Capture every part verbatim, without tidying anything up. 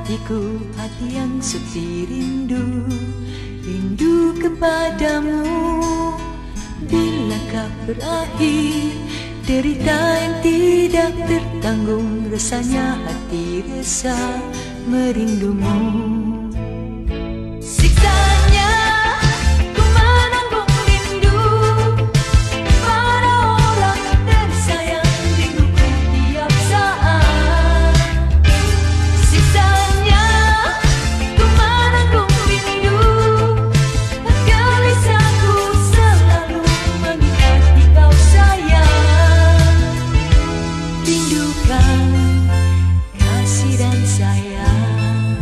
hatiku, hati yang sepi rindu, rindu kepadamu. Bilakah berakhir derita yang tidak tertanggung, rasanya hati resah merindumu. Siksanya ku menanggung rindu pada orang tersayang, rinduku tiap saat. Siksanya ku menanggung rindu, gelisahku selalu mengingat kau sayang. Rindukan kasih dan sayang,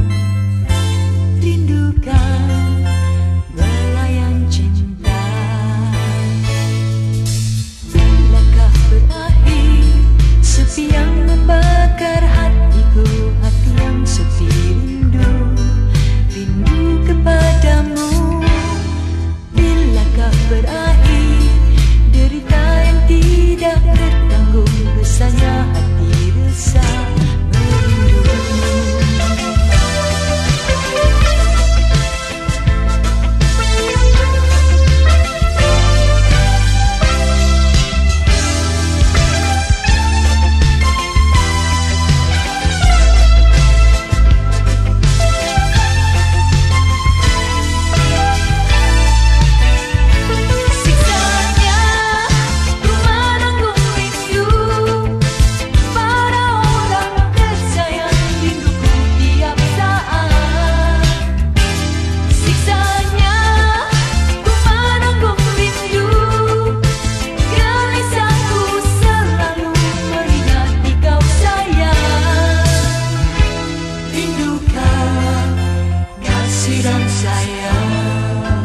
rindukan belayan cinta. Bilakah berakhir sepi yang membakar hatiku, hati yang sepi rindu, rindu kepadamu. Bilakah berakhir derita yang tidak tertanggung, rasanya hati resah merindumu. Dan sayang,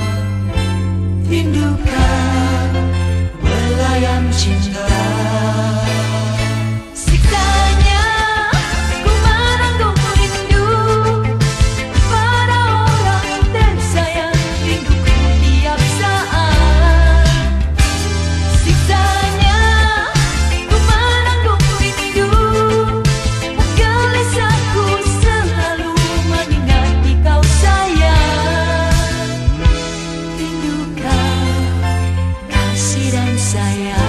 rindukan belayan cinta. Siksanya ku menanggung rindu pada orang tersayang, rinduku tiap saat. Siksanya ku menanggung rindu, gelisahku selalu mengingat kau sayang. Rindukan kasih dan sayang.